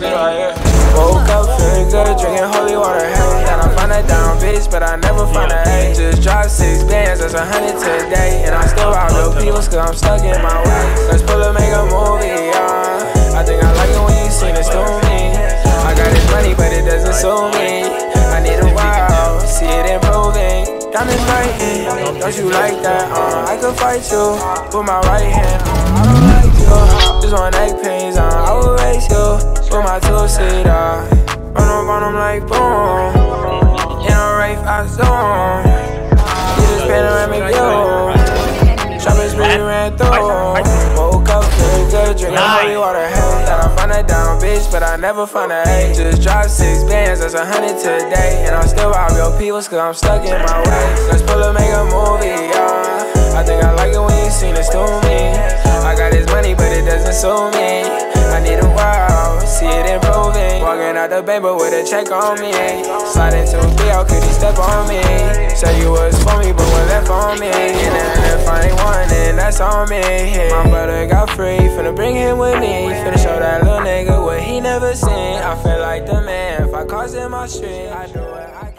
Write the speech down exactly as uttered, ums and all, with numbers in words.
Woke up feeling good, drinking holy water, hey. Then I find that down bitch, but I never find a hey. Just dropped six bands, that's a hundred today. And I still rob real peoples, cause I'm stuck in my way. Let's pull up, make a movie, yeah. I think I like it when you sing this to me. I got this money, but it doesn't suit me. I need a while, see it improving. Diamonds biting, don't you like that? Uh, I could fight you with my right hand. Uh, I don't like you, just want neck pains. Uh, I will race you with my two-seater. Run up on them like boom. In a race I zone. Get this panoramic view. Shoppers really ran through. Woke up feeling good, drinking holy water, hey. Thought I find that down bitch, but I never find a hey. Just dropped six bands, that's a hundred today. And I still rob real peoples, cause I'm stuck in my way. Let's pull up, make a movie, yeah. I think I like it when you sing this to me. I got this money, but it doesn't suit me. I need a while, see it improving. Walking out the bank, but with a check on me. Slide into a B, how could he step on me? Said you was for me, but what left on me? And then if I ain't one, then that's on me. My brother got free, finna bring him with me. Finna show that little nigga what he never seen. I feel like the man, if I cross in my street, I do it. I